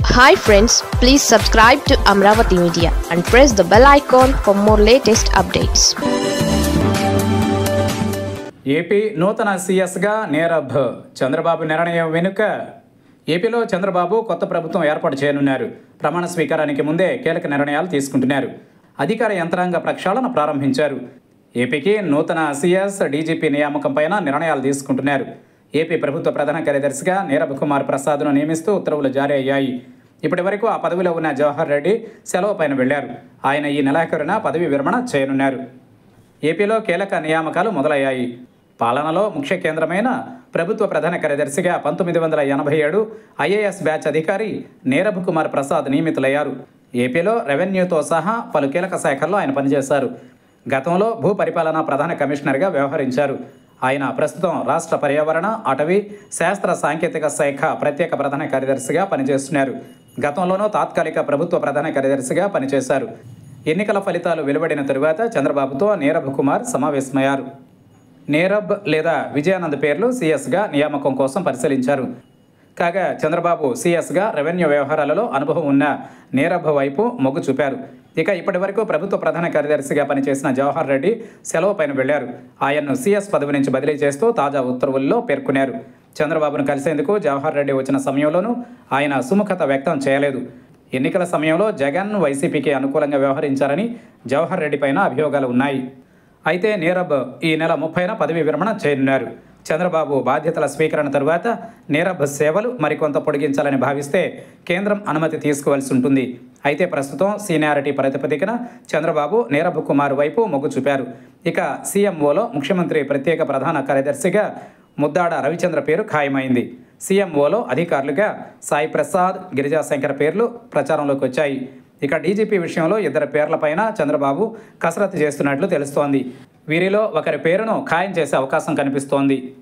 Hi friends, please subscribe to Amravati Media and press the bell icon for more latest updates. AP నూతన సీఎస్గా నీరబ్ చంద్రబాబు నిర్ణయం వెనుక ఏపీలో చంద్రబాబు కొత్త ప్రభుత్వం ఏర్పాటు చేయనున్నారు. ప్రమాణ స్వీకారానికి ముందే కీలక నిర్ణయాలు తీసుకుంటున్నారు. అధికార యంత్రాంగ ప్రక్షాళన ప్రారంభించారు. ఏపీకి నూతన సీఎస్ డీజీపీ నియామకం పైన నిర్ణయాలు తీసుకుంటున్నారు. ఏపీ ప్రభుత్వ ప్రధాన కార్యదర్శిగా నీరబ్ కుమార్ ప్రసాద్ను నియమిస్తూ ఉత్తర్వులు జారీ అయ్యాయి. ఇప్పటి వరకు ఆ పదవిలో ఉన్న జవహర్ రెడ్డి సెలవు పైన వెళ్లారు. ఆయన ఈ నెలాఖరున పదవి విరమణ చేయనున్నారు. ఏపీలో కీలక నియామకాలు మొదలయ్యాయి. పాలనలో ముఖ్య కేంద్రమైన ప్రభుత్వ ప్రధాన కార్యదర్శిగా 1987 ఐఏఎస్ బ్యాచ్ అధికారి నీరబ్ కుమార్ ప్రసాద్ నియమితులయ్యారు. ఏపీలో రెవెన్యూతో సహా పలు కీలక శాఖల్లో ఆయన పనిచేశారు. గతంలో భూ పరిపాలనా ప్రధాన కమిషనర్గా వ్యవహరించారు. ఆయన ప్రస్తుతం రాష్ట్ర పర్యావరణ, అటవీ, శాస్త్ర సాంకేతిక శాఖ ప్రత్యేక ప్రధాన కార్యదర్శిగా పనిచేస్తున్నారు. గతంలోనూ తాత్కాలిక ప్రభుత్వ ప్రధాన కార్యదర్శిగా పనిచేశారు. ఎన్నికల ఫలితాలు వెలువడిన తరువాత చంద్రబాబుతో నీరబ్ కుమార్ సమావేశమయ్యారు. నీరబ్ లేదా విజయానంద్ పేర్లు సీఎస్గా నియామకం కోసం పరిశీలించారు. కాగా చంద్రబాబు సీఎస్గా రెవెన్యూ వ్యవహారాలలో అనుభవం ఉన్న నీరబ్ వైపు మొగ్గు చూపారు. ఇక ఇప్పటి వరకు ప్రభుత్వ ప్రధాన కార్యదర్శిగా పనిచేసిన జవహర్ రెడ్డి సెలవు పైన వెళ్లారు. ఆయన్ను సీఎస్ పదవి నుంచి బదిలీ చేస్తూ తాజా ఉత్తర్వుల్లో పేర్కొన్నారు. చంద్రబాబును కలిసేందుకు జవహర్ రెడ్డి వచ్చిన సమయంలోనూ ఆయన సుముఖత వ్యక్తం చేయలేదు. ఎన్నికల సమయంలో జగన్ వైసీపీకి అనుకూలంగా వ్యవహరించారని జవహర్ రెడ్డి పైన అభియోగాలు ఉన్నాయి. అయితే నీరబ్ ఈ నెల 30న పదవి విరమణ చేయనున్నారు. చంద్రబాబు బాధ్యతల స్వీకరణ తరువాత నీరబ్ సేవలు మరికొంత పొడిగించాలని భావిస్తే కేంద్రం అనుమతి తీసుకోవాల్సి ఉంటుంది. అయితే ప్రస్తుతం సీనియారిటీ ప్రాతిపదికన చంద్రబాబు నీరబ్ కుమార్ వైపు మొగ్గు చూపారు. ఇక సీఎంఓలో ముఖ్యమంత్రి ప్రత్యేక ప్రధాన కార్యదర్శిగా ముద్దాడ రవిచంద్ర పేరు ఖాయమైంది. సీఎంఓలో అధికారులుగా సాయి ప్రసాద్, గిరిజాశంకర్ పేర్లు ప్రచారంలోకి వచ్చాయి. ఇక డీజీపీ విషయంలో ఇద్దరి పేర్లపైన చంద్రబాబు కసరత్తు చేస్తున్నట్లు తెలుస్తోంది. వీరిలో ఒకరి పేరును ఖాయం చేసే అవకాశం కనిపిస్తోంది.